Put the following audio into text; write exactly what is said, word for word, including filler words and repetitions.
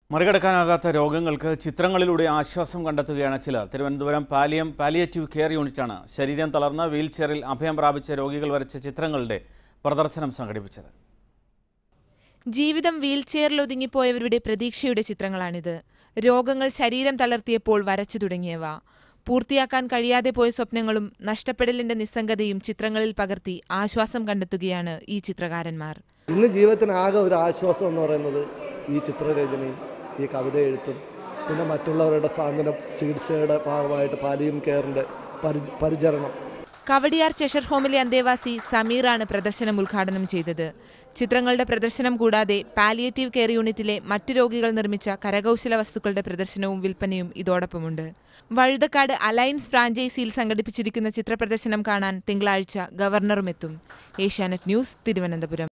മറികടക്കാനാകാത്ത രോഗങ്ങൾക്ക് ചിത്രങ്ങളിലൂടെ ആശ്വാസം കണ്ടെത്തുകയാണ് ചിലർ. തിരുവനന്തപുരം പാലിയം പാലിയേറ്റീവ് കെയർ യൂണിറ്റാണ് ശരീരം തളർന്ന വീൽചെയറിൽ അഭയം പ്രാപിച്ച രോഗികൾ വരച്ച ചിത്രങ്ങളുടെ പ്രദർശനം സംഘടിപ്പിച്ചത്. ജീവിതം വീൽചെയറിൽ ഒതുങ്ങിപ്പോയവരുടെ പ്രതീക്ഷയുടെ ചിത്രങ്ങളാണിത്. രോഗങ്ങൾ ശരീരം തളർത്തിയപ്പോൾ വരച്ചു തുടങ്ങിയവ. പൂർത്തിയാക്കാൻ കഴിയാതെ പോയ സ്വപ്നങ്ങളും നഷ്ടപ്പെടലിന്റെ നിസ്സംഗതയും ചിത്രങ്ങളിൽ പകർത്തി ആശ്വാസം കണ്ടെത്തുകയാണ് ഈ ചിത്രകാരന്മാർ. ഇന്ന് ജീവിതത്തിന് ആകെ ഒരു ആശ്വാസം എന്ന് പറയുന്നത് ഈ ചിത്രരചനയും ഈ കവിത എഴുത്തും പിന്നെ മറ്റുള്ളവരുടെ സാന്ത്വന ചികിത്സയുടെ ഭാഗമായിട്ട് പാലിയം കെയറിൻ്റെ പരിചരണം. കവടിയാർ ചെഷർ ഹോമിലെ അന്തേവാസി സമീറാണ് പ്രദർശനം ഉദ്ഘാടനം ചെയ്തത്. ചിത്രങ്ങളുടെ പ്രദർശനം കൂടാതെ പാലിയേറ്റീവ് കെയർ യൂണിറ്റിലെ മറ്റു രോഗികൾ നിർമ്മിച്ച കരകൗശല വസ്തുക്കളുടെ പ്രദർശനവും വിൽപ്പനയും ഇതോടൊപ്പമുണ്ട്. വഴുതക്കാട് അലയൻസ് ഫ്രാഞ്ചൈസിയിൽ സംഘടിപ്പിച്ചിരിക്കുന്ന ചിത്രപ്രദർശനം കാണാൻ തിങ്കളാഴ്ച ഗവർണറുമെത്തും. ഏഷ്യാനെറ്റ് ന്യൂസ്, തിരുവനന്തപുരം.